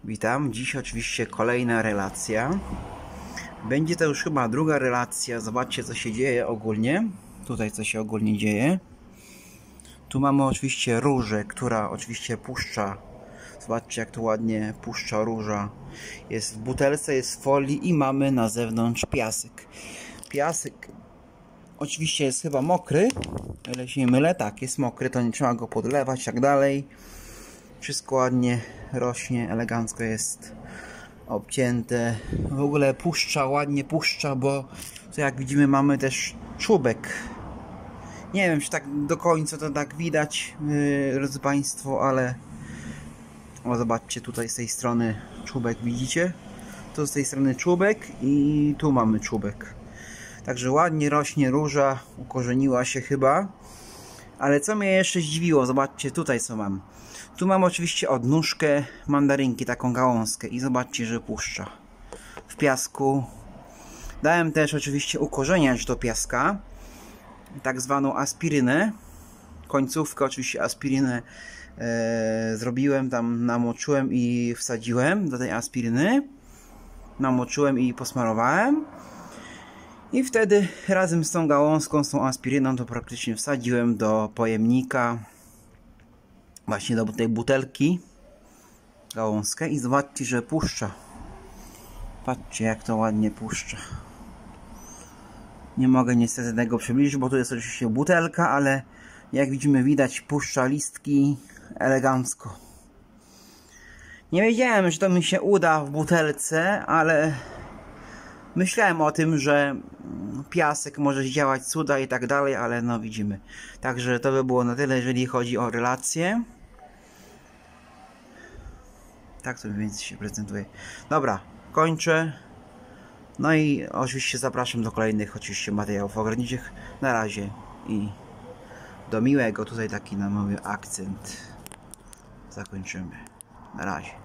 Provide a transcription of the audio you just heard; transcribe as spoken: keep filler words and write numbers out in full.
Witam, dziś oczywiście kolejna relacja. Będzie to już chyba druga relacja. Zobaczcie, co się dzieje ogólnie. Tutaj co się ogólnie dzieje. Tu mamy oczywiście różę, która oczywiście puszcza. Zobaczcie, jak to ładnie puszcza róża. Jest w butelce, jest w folii i mamy na zewnątrz piasek. Piasek oczywiście jest chyba mokry, ale się nie mylę, tak, jest mokry, to nie trzeba go podlewać i tak dalej. Wszystko ładnie rośnie, elegancko jest obcięte. W ogóle puszcza, ładnie puszcza, bo to jak widzimy mamy też czubek. Nie wiem, czy tak do końca to tak widać, yy, drodzy Państwo, ale o, zobaczcie, tutaj z tej strony czubek, widzicie? Tu z tej strony czubek i tu mamy czubek. Także ładnie rośnie róża, ukorzeniła się chyba. Ale co mnie jeszcze zdziwiło, zobaczcie tutaj co mam. Tu mam oczywiście odnóżkę mandarynki, taką gałązkę i zobaczcie, że puszcza w piasku. Dałem też oczywiście ukorzeniać do piaska tak zwaną aspirynę. Końcówkę oczywiście aspirynę e, zrobiłem, tam namoczyłem i wsadziłem do tej aspiryny. Namoczyłem i posmarowałem. I wtedy razem z tą gałązką, z tą aspiryną to praktycznie wsadziłem do pojemnika, właśnie do tej butelki, gałązkę i zobaczcie, że puszcza. Patrzcie, jak to ładnie puszcza. Nie mogę niestety tego przybliżyć, bo tu jest oczywiście butelka, ale jak widzimy, widać, puszcza listki elegancko. Nie wiedziałem, że to mi się uda w butelce, ale myślałem o tym, że piasek może działać cuda i tak dalej, ale no widzimy. Także to by było na tyle, jeżeli chodzi o relacje. Tak to mniej więcej się prezentuje. Dobra, kończę. No i oczywiście zapraszam do kolejnych oczywiście materiałów ogrodniczych. Na razie i do miłego. Tutaj taki na mały akcent zakończymy. Na razie.